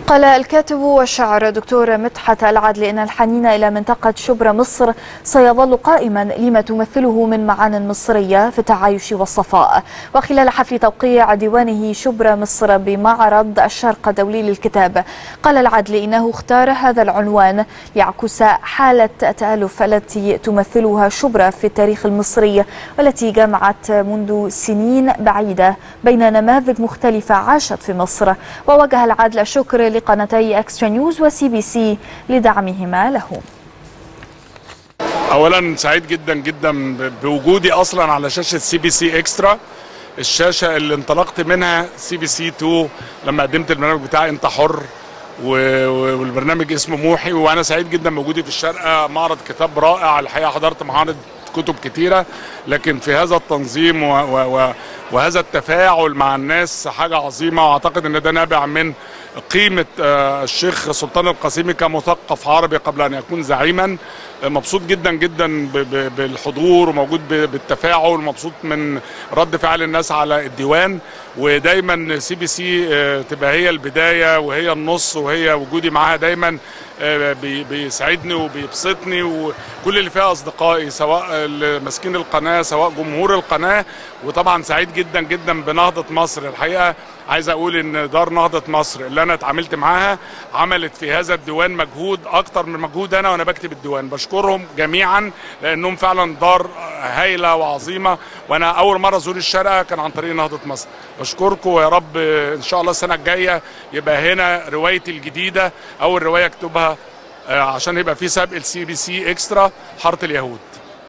قال الكاتب والشاعر دكتور مدحت العدل إن الحنين إلى منطقة شبرا مصر سيظل قائما لما تمثله من معان مصرية في التعايش والصفاء. وخلال حفل توقيع ديوانه شبرا مصر بمعرض الشرق الدولي للكتاب، قال العدل إنه اختار هذا العنوان ليعكس حالة التألف التي تمثلها شبرا في التاريخ المصري، والتي جمعت منذ سنين بعيدة بين نماذج مختلفة عاشت في مصر. ووجه العدل الشكر لقناتي اكسترا نيوز وسي بي سي لدعمهما له. اولا سعيد جدا جدا بوجودي اصلا على شاشه سي بي سي اكسترا، الشاشه اللي انطلقت منها سي بي سي 2 لما قدمت البرنامج بتاعي انت حر، والبرنامج اسمه موحي. وانا سعيد جدا بوجودي في الشارقه، معرض كتاب رائع الحقيقه، حضرت معارض كتب كتيره، لكن في هذا التنظيم وهذا التفاعل مع الناس حاجه عظيمه. واعتقد ان ده نابع من قيمه الشيخ سلطان القاسمي كمثقف عربي قبل ان يكون زعيما. مبسوط جدا جدا بالحضور، وموجود بالتفاعل، مبسوط من رد فعل الناس على الديوان. ودايما سي بي سي تبقى هي البدايه وهي النص، وهي وجودي معاها دايما بيسعدني وبيبسطني، وكل اللي فيها اصدقائي سواء ماسكين القناه سواء جمهور القناه. وطبعا سعيد جدا جدا بنهضه مصر. الحقيقه عايز اقول ان دار نهضه مصر اللي انا اتعاملت معاها عملت في هذا الديوان مجهود اكتر من مجهود انا وانا بكتب الديوان. بشكرهم جميعا لانهم فعلا دار هايله وعظيمه، وانا اول مره ازور الشارقه كان عن طريق نهضه مصر. بشكركم، ويا رب ان شاء الله السنه الجايه يبقى هنا روايتي الجديده اول روايه اكتبها، عشان يبقى في سبق السي بي سي اكسترا حاره اليهود.